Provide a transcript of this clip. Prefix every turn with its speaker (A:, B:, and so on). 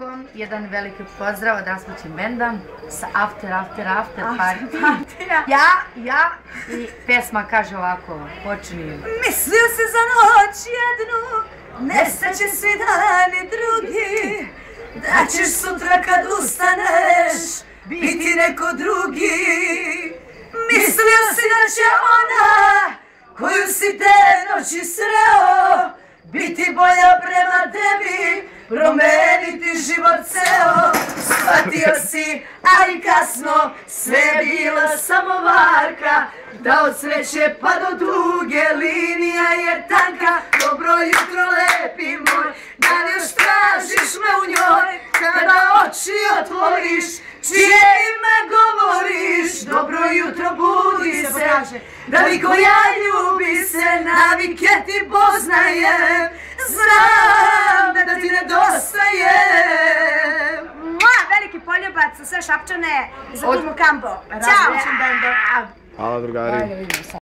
A: Markom, jedan veliki pozdrav od Raspućim benda sa After Party. Ja i pesma kaže ovako, počini.
B: Mislio se za noć jednu, nestaće svi dani drugi, da ćeš sutra kad ustaneš biti neko drugi. Mislio si da će ona koju si te noći sreo biti bolja prema tebi, promeniti život ceo. Shvatio si, ali kasno, sve je bila samo varka, da od sreće pa do duge linija je tanka. Dobro jutro lepi moj, da li još tražiš me u njoj, kada oči otvoriš, čije ime govoriš. Dobro jutro, budi se, da li koja ljubi se, navike ti poznajem, znam da ti nedostaje. Veliki poljubac za sve Šapčane, za Kumu Kambo. Ćao!
C: Hvala drugari.